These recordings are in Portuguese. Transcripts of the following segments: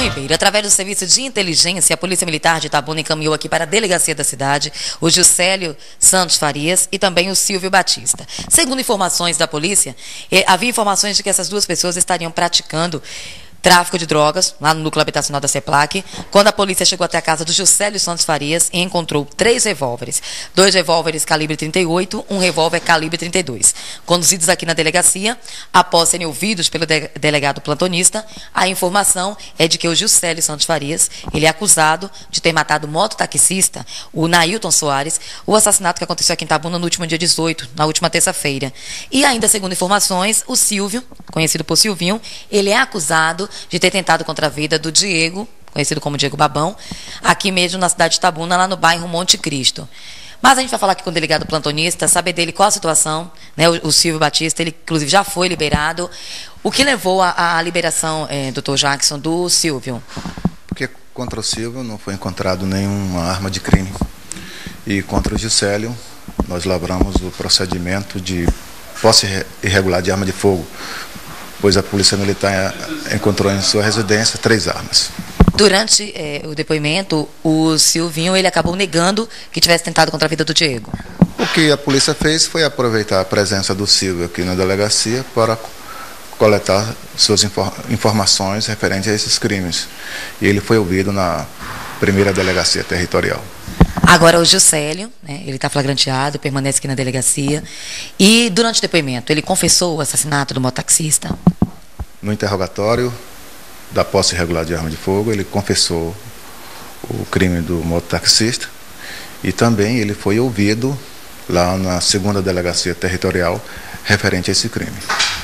Ribeiro, através do serviço de inteligência, a Polícia Militar de Itabuna encaminhou aqui para a delegacia da cidade o Juscelio Santos Farias e também o Silvio Batista. Segundo informações da polícia, havia informações de que essas duas pessoas estariam praticando tráfico de drogas, lá no núcleo habitacional da CEPLAC, quando a polícia chegou até a casa do Juscelio Santos Farias e encontrou 3 revólveres. 2 revólveres calibre 38, um revólver calibre 32. Conduzidos aqui na delegacia, após serem ouvidos pelo delegado plantonista, a informação é de que o Juscelio Santos Farias, ele é acusado de ter matado o mototaxista, o Nailton Soares, o assassinato que aconteceu aqui em Itabuna no último dia 18, na última terça-feira. E ainda, segundo informações, o Silvio, conhecido por Silvinho, ele é acusado de ter tentado contra a vida do Diego, conhecido como Diego Babão, aqui mesmo na cidade de Itabuna, lá no bairro Monte Cristo. Mas a gente vai falar aqui com o delegado plantonista, saber dele qual a situação, né? O Silvio Batista, ele inclusive já foi liberado. O que levou à liberação, Dr. Jackson, do Silvio? Porque contra o Silvio não foi encontrado nenhuma arma de crime. E contra o Juscelio, nós lavramos o procedimento de posse irregular de arma de fogo, pois a Polícia Militar encontrou em sua residência 3 armas. Durante o depoimento, o Silvinho ele acabou negando que tivesse tentado contra a vida do Diego. O que a polícia fez foi aproveitar a presença do Silvio aqui na delegacia para coletar suas informações referentes a esses crimes. E ele foi ouvido na primeira delegacia territorial. Agora o Juscelio, né, ele está flagranteado, permanece aqui na delegacia. E durante o depoimento, ele confessou o assassinato do mototaxista? No interrogatório da posse irregular de arma de fogo, ele confessou o crime do mototaxista e também ele foi ouvido lá na segunda delegacia territorial referente a esse crime.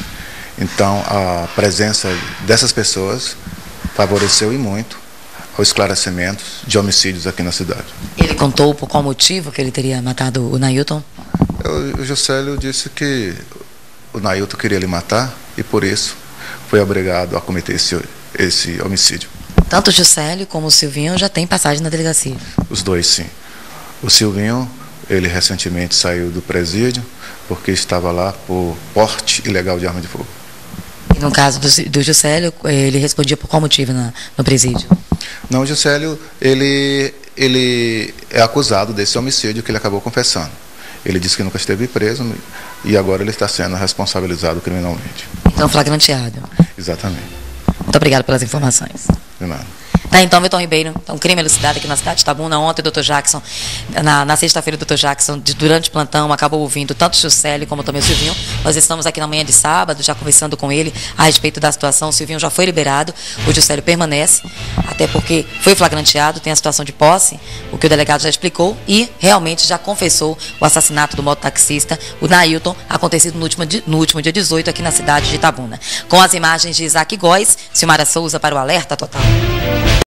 Então, a presença dessas pessoas favoreceu e muito ao esclarecimento de homicídios aqui na cidade. Ele contou por qual motivo que ele teria matado o Nailton? O Juscelio disse que o Nailton queria lhe matar e por isso foi obrigado a cometer esse homicídio. Tanto o Juscelio como o Silvinho já têm passagem na delegacia? Os dois, sim. O Silvinho, ele recentemente saiu do presídio porque estava lá por porte ilegal de arma de fogo. E no caso do Juscelio, ele respondia por qual motivo no presídio? Não, o Juscelio, ele é acusado desse homicídio que ele acabou confessando. Ele disse que nunca esteve preso e agora ele está sendo responsabilizado criminalmente. Então, flagranteado. Exatamente. Muito obrigado pelas informações. De nada. Tá, então, Milton Ribeiro, um crime elucidado aqui na cidade de Itabuna. Ontem, o Dr. Jackson, na sexta-feira, o Dr. Jackson, durante o plantão, acabou ouvindo tanto o Juscelio como também o Silvinho. Nós estamos aqui na manhã de sábado, já conversando com ele a respeito da situação. O Silvinho já foi liberado, o Juscelio permanece, até porque foi flagranteado, tem a situação de posse, o que o delegado já explicou, e realmente já confessou o assassinato do mototaxista, o Nailton, acontecido no último dia 18, aqui na cidade de Itabuna. Com as imagens de Isaac Góes, Silmara Souza para o Alerta Total.